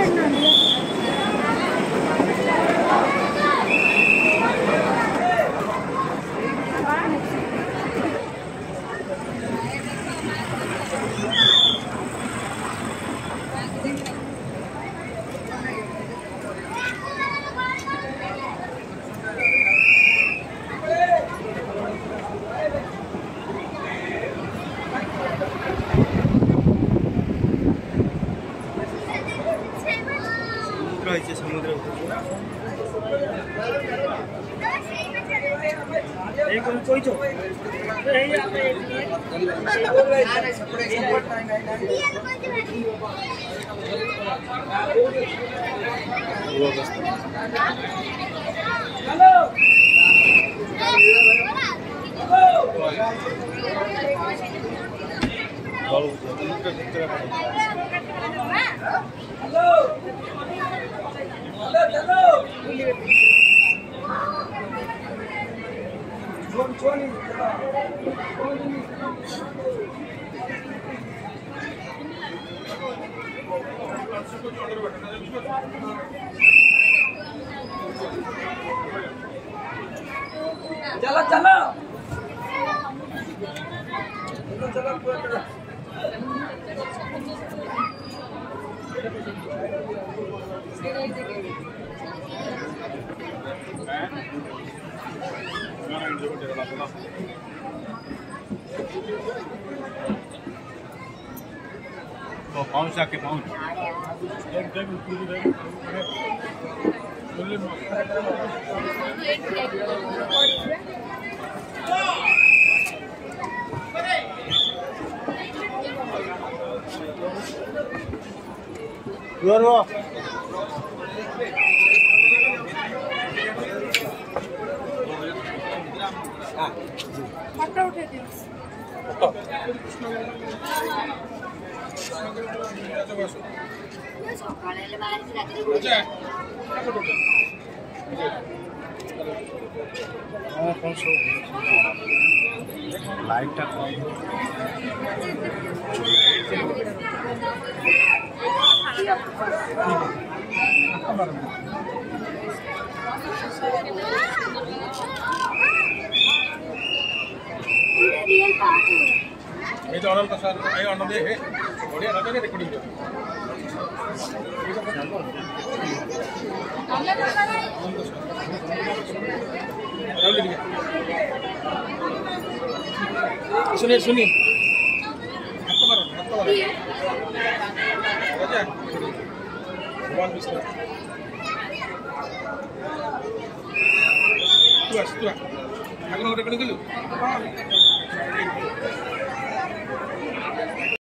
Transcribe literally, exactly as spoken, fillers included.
समुद्र एक कोई तो चलो चलो चलो पूरा तो पहुंच जाके पहुंच फोटो उठे दियो लाइट रियल पार्ट है ये तो ऑनल का सर आयो ऑनल दे है बढ़िया लगा के रिकॉर्डिंग कर सुनिए सुनिए आपको मारो आपको मारो राजा वन मिस्टर तू आस तू आगे रिकॉर्डिंग कर लो